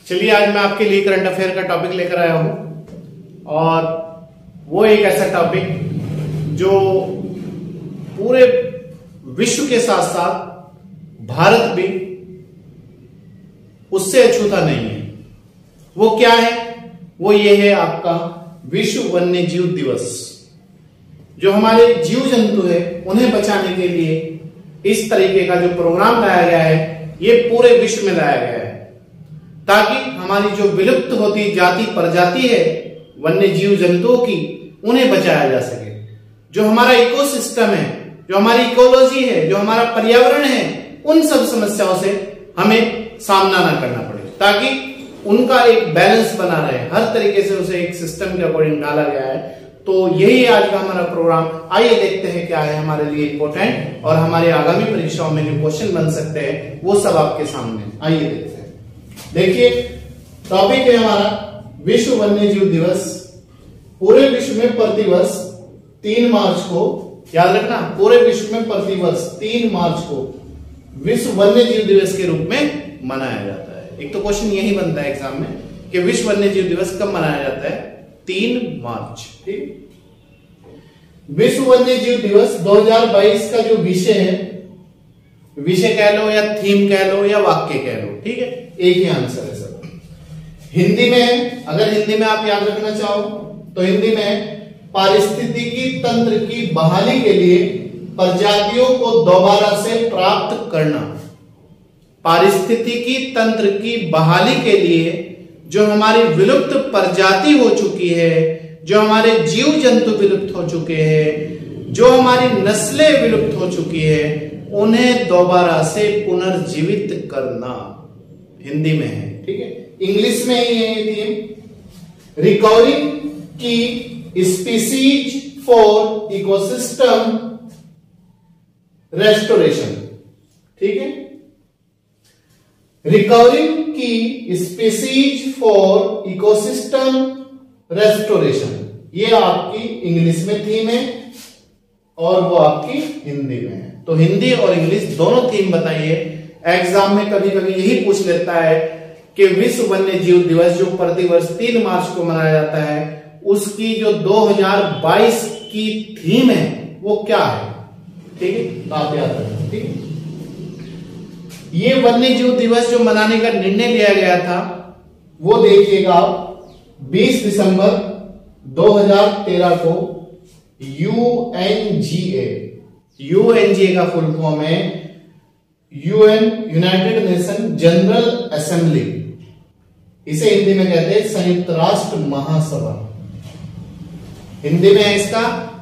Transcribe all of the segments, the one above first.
चलिए आज मैं आपके लिए करंट अफेयर का टॉपिक लेकर आया हूं और वो एक ऐसा टॉपिक जो पूरे विश्व के साथ साथ भारत भी उससे अछूता नहीं है। वो क्या है? वो ये है आपका विश्व वन्य जीव दिवस। जो हमारे जीव जंतु है उन्हें बचाने के लिए इस तरीके का जो प्रोग्राम लाया गया है ये पूरे विश्व में लाया गया है ताकि हमारी जो विलुप्त होती जाति प्रजाति है वन्य जीव जंतुओं की उन्हें बचाया जा सके। जो हमारा इकोसिस्टम है, जो हमारी इकोलॉजी है, जो हमारा पर्यावरण है, उन सब समस्याओं से हमें सामना ना करना पड़े ताकि उनका एक बैलेंस बना रहे। हर तरीके से उसे एक सिस्टम के अकॉर्डिंग डाला गया है। तो यही आज का हमारा प्रोग्राम। आइए देखते हैं क्या है हमारे लिए इंपॉर्टेंट और हमारे आगामी परीक्षाओं में जो क्वेश्चन बन सकते हैं वो सब आपके सामने। आइए देखते हैं। देखिए टॉपिक है हमारा विश्व वन्य जीव दिवस। पूरे विश्व में प्रतिवर्ष 3 मार्च को, याद रखना, पूरे विश्व में प्रतिवर्ष 3 मार्च को विश्व वन्य जीव दिवस के रूप में मनाया जाता है। एक तो क्वेश्चन यही बनता है एग्जाम में कि विश्व वन्य जीव दिवस कब मनाया जाता है? 3 मार्च। ठीक, विश्व वन्य जीव दिवस 2022 का जो विषय है, विषय कह लो या थीम कह लो या वाक्य कह लो, ठीक है, एक ही आंसर है सब। हिंदी में, अगर हिंदी में आप याद रखना चाहो तो हिंदी में पारिस्थितिकी तंत्र की बहाली के लिए प्रजातियों को दोबारा से प्राप्त करना। पारिस्थितिकी तंत्र की बहाली के लिए जो हमारी विलुप्त प्रजाति हो चुकी है, जो हमारे जीव जंतु विलुप्त हो चुके हैं, जो हमारी नस्लें विलुप्त हो चुकी है, उन्हें दोबारा से पुनर्जीवित करना हिंदी में है। ठीक है, इंग्लिश में ही है ये थीम। रिकवरिंग की स्पीसीज फॉर इकोसिस्टम रेस्टोरेशन। ठीक है, रिकवरिंग की स्पीसीज फॉर इकोसिस्टम रेस्टोरेशन, ये आपकी इंग्लिश में थीम है और वो आपकी हिंदी में है। तो हिंदी और इंग्लिश दोनों थीम बताइए। एग्जाम में कभी कभी यही पूछ लेता है कि विश्व वन्य जीव दिवस जो प्रतिवर्ष 3 मार्च को मनाया जाता है उसकी जो 2022 की थीम है वो क्या है। ठीक है, तो आप याद रखें। ठीक है, ये वन्य जीव दिवस जो मनाने का निर्णय लिया गया था वो देखिएगा आप 20 दिसंबर 2013 को यूएनजीए का फुल फॉर्म है UN, United Nation General Assembly. इसे हिंदी में कहते हैं संयुक्त राष्ट्र महासभा। हिंदी में है इसका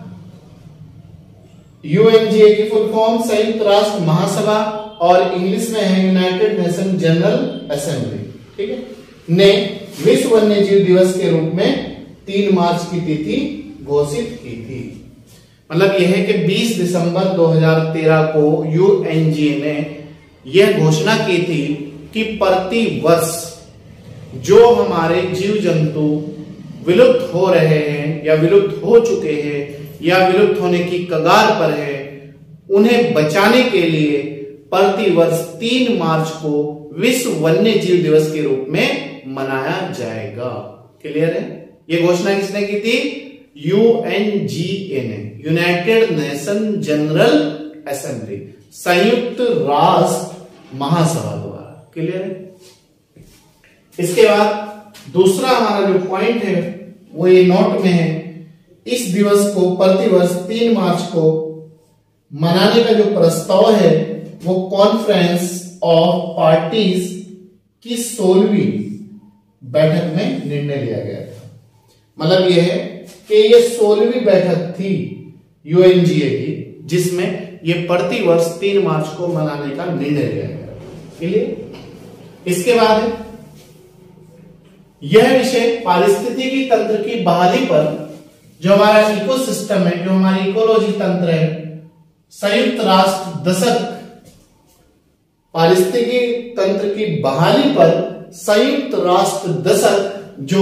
यूएनजीए की फुल फॉर्म संयुक्त राष्ट्र महासभा और इंग्लिश में है यूनाइटेड नेशन जनरल असेंबली। ठीक है, ने विश्व वन्य जीव दिवस के रूप में 3 मार्च की तिथि घोषित की थी। मतलब यह है कि 20 दिसंबर 2013 को यूएनजीए ने यह घोषणा की थी कि प्रति वर्ष जो हमारे जीव जंतु विलुप्त हो रहे हैं या विलुप्त हो चुके हैं या विलुप्त होने की कगार पर है, उन्हें बचाने के लिए प्रतिवर्ष 3 मार्च को विश्व वन्य जीव दिवस के रूप में मनाया जाएगा। क्लियर है? यह घोषणा किसने की थी? यूएनजीए ने, यूनाइटेड नेशन जनरल असेंबली, संयुक्त राष्ट्र महासभा द्वारा। क्लियर है? इसके बाद दूसरा हमारा जो पॉइंट है वो ये नोट में है। इस दिवस को प्रतिवर्ष 3 मार्च को मनाने का जो प्रस्ताव है वो कॉन्फ्रेंस ऑफ पार्टीज की 16वीं बैठक में निर्णय लिया गया था। मतलब यह है कि ये 16वीं बैठक थी यूएनजीए की जिसमें ये प्रतिवर्ष 3 मार्च को मनाने का निर्णय लिया गया। इसके बाद यह विषय पारिस्थितिकी तंत्र की बहाली पर, जो हमारा इकोसिस्टम है, जो हमारी इकोलॉजी तंत्र है, संयुक्त राष्ट्र दशक पारिस्थितिकी तंत्र की बहाली पर संयुक्त राष्ट्र दशक जो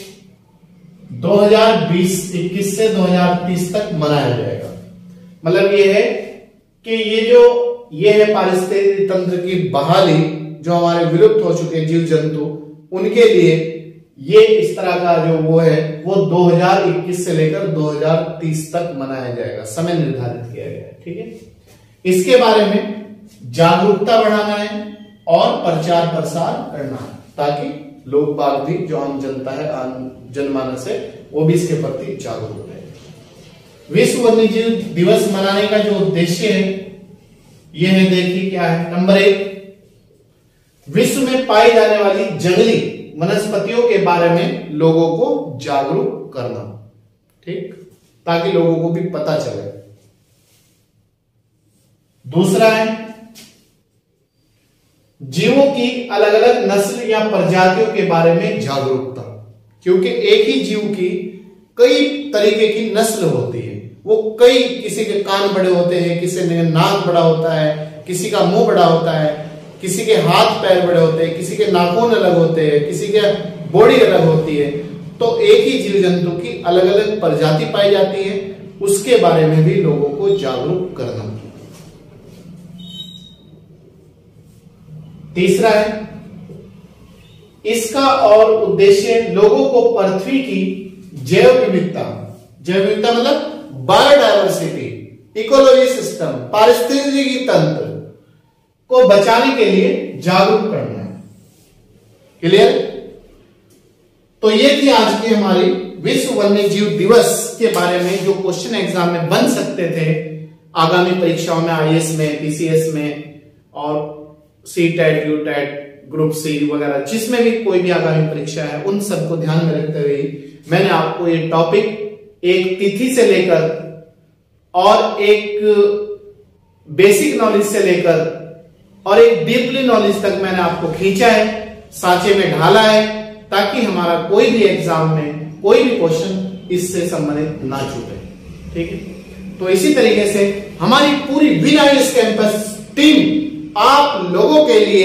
2020-21 से 2030 तक मनाया जाएगा। मतलब ये है कि ये है पारिस्थितिकी तंत्र की बहाली, जो हमारे विलुप्त हो चुके जीव जंतु उनके लिए ये इस तरह का जो वो है वो 2021 से लेकर 2030 तक मनाया जाएगा, समय निर्धारित किया गया है। ठीक है, इसके बारे में जागरूकता बढ़ाना है और प्रचार प्रसार करना है, ताकि लोग बाग भी, जो आम जनता है, आम जनमानस है, वो भी इसके प्रति जागरूक रहे। विश्व वन्यजीव दिवस मनाने का जो उद्देश्य है यह है, देखिए क्या है। नंबर 1, विश्व में पाई जाने वाली जंगली वनस्पतियों के बारे में लोगों को जागरूक करना, ठीक, ताकि लोगों को भी पता चले। दूसरा है जीवों की अलग अलग नस्ल या प्रजातियों के बारे में जागरूकता, क्योंकि एक ही जीव की कई तरीके की नस्ल होती है। वो कई, किसी के कान बड़े होते हैं, किसी के नाक बड़ा होता है, किसी का मुंह बड़ा होता है, किसी के हाथ पैर बड़े होते हैं, किसी के नाखून अलग होते हैं, किसी के बॉडी अलग होती है। तो एक ही जीव जंतु की अलग अलग प्रजाति पाई जाती है, उसके बारे में भी लोगों को जागरूक करना। तीसरा है, इसका और उद्देश्य लोगों को पृथ्वी की जैव विविधता, जैव विविधता मतलब बायोडायवर्सिटी, इकोलॉजी सिस्टम, पारिस्थितिकी तंत्र को बचाने के लिए जागरूक करना है। क्लियर? तो ये थी आज की हमारी विश्व वन्य जीव दिवस के बारे में जो क्वेश्चन एग्जाम में बन सकते थे आगामी परीक्षाओं में, आईएएस में, पीसीएस में और सी-टेट, यू-टेट, ग्रुप सी वगैरह, जिसमें भी कोई भी आगामी परीक्षा है, उन सबको ध्यान में रखते हुए मैंने आपको ये टॉपिक एक तिथि से लेकर और एक बेसिक नॉलेज से लेकर और एक डीपली नॉलेज तक मैंने आपको खींचा है, सांचे में ढाला है, ताकि हमारा कोई भी एग्जाम में कोई भी क्वेश्चन इससे संबंधित ना छूटे। ठीक है, तो इसी तरीके से हमारी पूरी विनाइस कैंपस टीम आप लोगों के लिए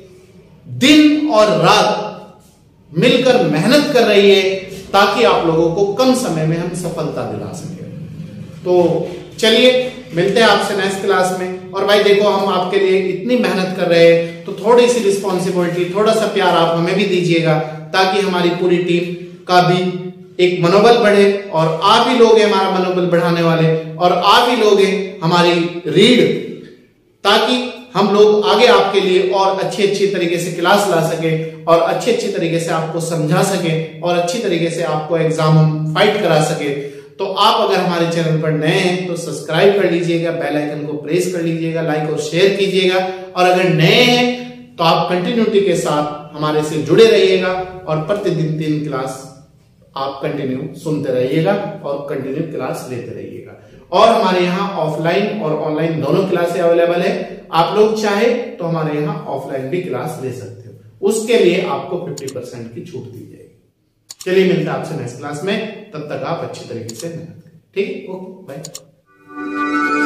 दिन और रात मिलकर मेहनत कर रही है, ताकि आप लोगों को कम समय में हम सफलता दिला सके। तो चलिए मिलते हैं आपसे नेक्स्ट क्लास में। और भाई देखो, हम आपके लिए इतनी मेहनत कर रहे हैं, तो थोड़ी सी रिस्पॉन्सिबिलिटी, थोड़ा सा प्यार आप हमें भी दीजिएगा, ताकि हमारी पूरी टीम का भी एक मनोबल बढ़े, और आप ही लोग हैं हमारा मनोबल बढ़ाने वाले, और आप ही लोग हैं हमारी रीढ़, ताकि हम लोग आगे आपके लिए और अच्छी तरीके से क्लास ला सके और अच्छी तरीके से आपको समझा सके और अच्छी तरीके से आपको एग्जाम हम फाइट करा सके। तो आप अगर हमारे चैनल पर नए हैं तो सब्सक्राइब कर लीजिएगा, बेल आइकन को प्रेस कर लीजिएगा, लाइक और शेयर कीजिएगा, और अगर नए हैं तो आप कंटिन्यूटी के साथ हमारे से जुड़े रहिएगा और प्रतिदिन 3 क्लास आप कंटिन्यू सुनते रहिएगा और कंटिन्यू क्लास लेते रहिएगा। और हमारे यहाँ ऑफलाइन और ऑनलाइन दोनों क्लासें अवेलेबल है। आप लोग चाहे तो हमारे यहाँ ऑफलाइन भी क्लास ले सकते हो, उसके लिए आपको 50% की छूट दी जाएगी। चलिए मिलते हैं आपसे नेक्स्ट क्लास में, तब तक आप अच्छी तरीके से मेहनत करें। ठीक, ओके, बाय।